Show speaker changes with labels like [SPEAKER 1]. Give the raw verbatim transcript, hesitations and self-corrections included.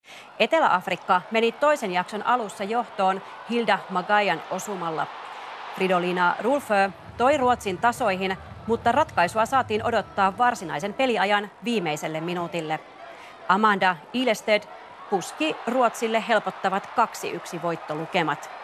[SPEAKER 1] Etelä-Afrikka meni toisen jakson alussa johtoon Hilda Magajan osumalla. Fridolina Rolfö toi Ruotsin tasoihin, mutta ratkaisua saatiin odottaa varsinaisen peliajan viimeiselle minuutille. Amanda Ilested puski Ruotsille helpottavat kaksi yksi voittolukemat.